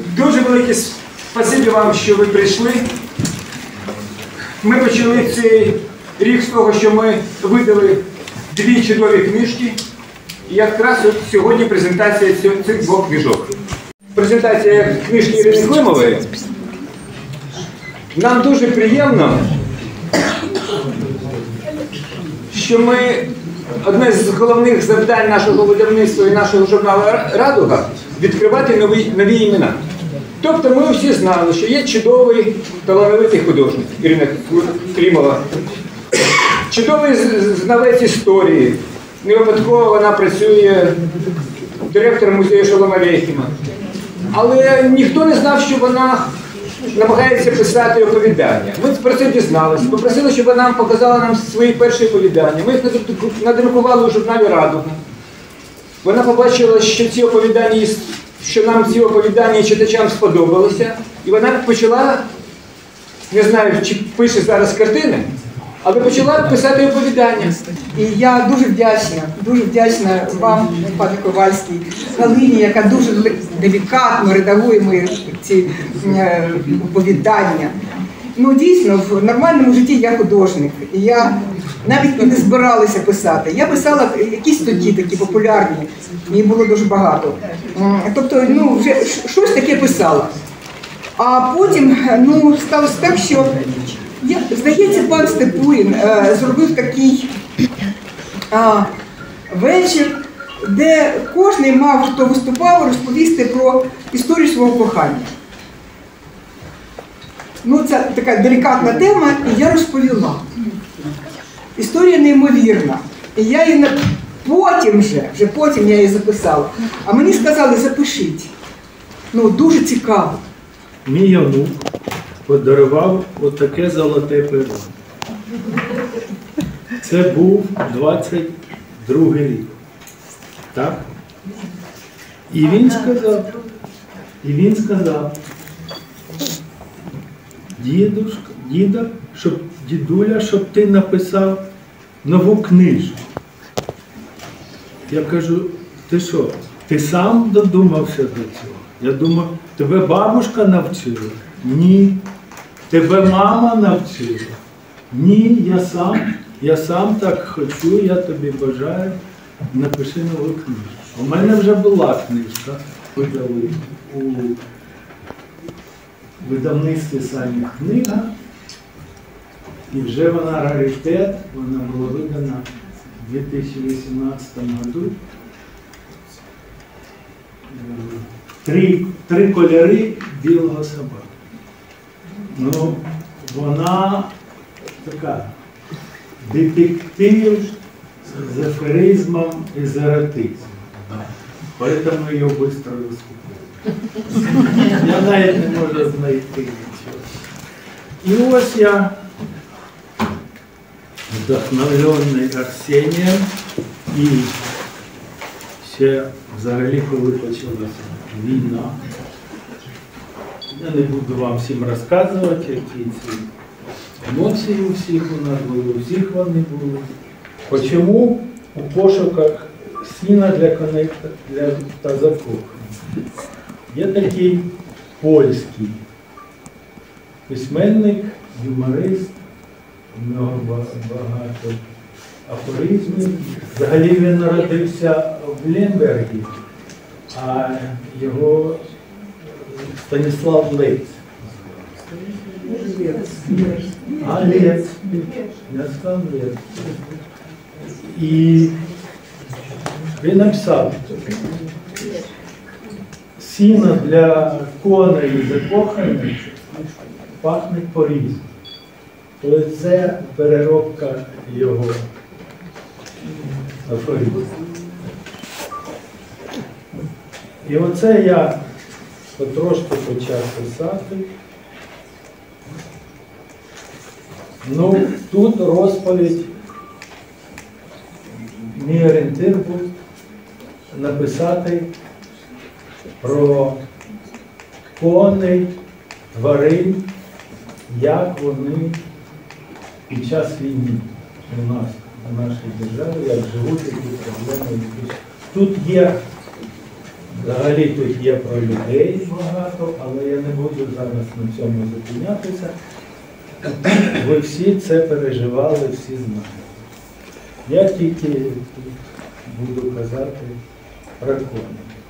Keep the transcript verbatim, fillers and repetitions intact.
Дуже велике спасибі вам, що ви прийшли. Ми почали цей рік з того, що ми видали дві чудові книжки. І якраз от сьогодні презентація цих двох книжок. Презентація книжки Ірини Климової. Нам дуже приємно, що ми, одне з головних завдань нашого видавництва і нашого журналу «Радуга» – відкривати нові, нові імена. Тобто ми всі знали, що є чудовий, талановитий художник Ірина Климова, чудовий знавець історії, не випадково вона працює директором музею Шолома Алейхема. Але ніхто не знав, що вона намагається писати оповідання. Ми про це дізналися, попросили, щоб вона показала нам свої перші оповідання. Ми їх надрукували у журналі «Радуга». Вона побачила, що ці оповідання, що нам ці оповідання читачам сподобалися, і вона почала, не знаю, чи пише зараз картини, але почала писати оповідання. І я дуже вдячна, дуже вдячна вам, пане Ковальський, Галині, яка дуже делікатно редагує мої ці оповідання. Ну, дійсно, в нормальному житті я художник. І я навіть і не збиралася писати. Я писала якісь статті такі популярні, їх було дуже багато. Тобто, ну, вже щось таке писала. А потім, ну, сталося так, що, я, здається, пан Степурін е, зробив такий а, вечір, де кожен мав, хто виступав, розповісти про історію свого кохання. Ну, це така делікатна тема, і я розповіла. Історія неймовірна. І я її потім вже, вже потім я її записала. А мені сказали, запишіть. Ну, дуже цікаво. Мій онук подарував отаке золоте перо. Це був двадцять другий рік. Так? І він сказав, і він сказав, дідушка, діда, щоб, дідуля, щоб ти написав нову книжку. Я кажу, ти що, ти сам додумався до цього? Я думав, тебе бабушка навчила? Ні. Тебе мама навчила? Ні, я сам, я сам так хочу, я тобі бажаю, напиши нову книжку. У мене вже була книжка, видали у видавництві «Самі книга», і вже вона раритет, вона була видана у дві тисячі вісімнадцятому году. Три, три кольори білого собаки. Ну, вона така детектив з аферизмом і з еротизмом. Поэтому її швидко розкупили. Я навіть не можу знайти нічого. І ось я, вдохновлений Арсенієм, і ще взагалі, коли почалася війна, я не буду вам всім розказувати, які ці емоції у всіх у нас були, у всіх вони були. Почому у пошуках сіна для коней для та закоханих? Є такий польський письменник, юморист, у нього багато афоризмів. Взагалі він народився в Лембергі, а його Станіслав Лець. А, Лець. Я сказав Лець. І він написав, сіно для коней і закоханих пахне по-різному. Тобто це переробка його афоризму. І оце я потрошки почав писати. Ну, тут розповідь, мій орієнтир був написати про коней, тварин, як вони під час війни у нас, у нашій державі, як живуть, які проблеми. Тут є Взагалі тут є про людей багато, але я не буду зараз на цьому зупинятися. Ви всі це переживали, всі знаєте. Я тільки тут буду казати про коні.